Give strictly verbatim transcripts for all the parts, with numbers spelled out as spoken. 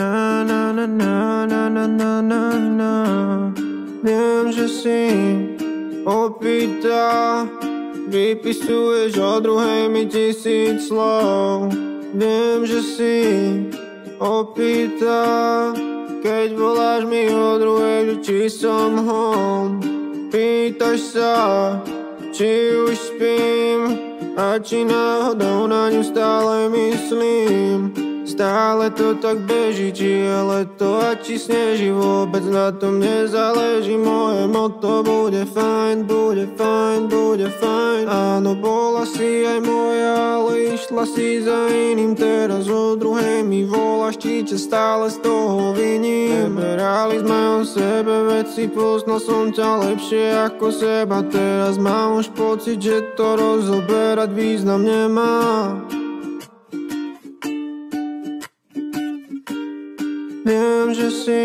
na na na na na na na na na. Viem, že si opýta, vypisuješ o druhej mi tisíc slov. Viem, že si opýta, keď voláš mi o druhej, že či som home. Pýtaš sa, či už spím a či náhodou na ňu stále myslím. Stále to tak beží, či je leto a či sneží, vôbec na tom nezáleží. Moje motto bude fajn, bude fajn, bude fajn. Áno, bola si aj moja, ale išla si za iným. Teraz o druhej mi voláš, či ťa stále z toho viním. Neberali sme o sebe veci, poznal som ťa lepšie ako seba. Teraz mám už pocit, že to rozoberať význam nemá. Viem, že si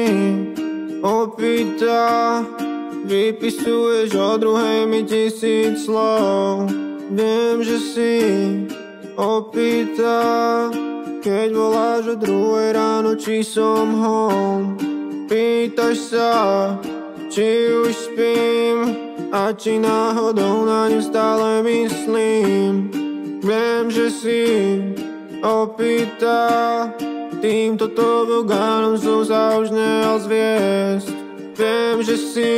opýta, vypisuješ o druhej mi tisíc slov. Viem, že si opýta, keď voláš o druhej ráno, či som home. Pýtaš sa, či už spím a či náhodou na ňu stále myslím. Viem, že si opýta, týmto tobogánom som sa už neozviesť. Viem, že si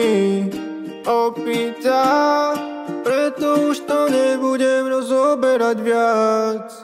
opýta, preto už to nebudem rozoberať viac.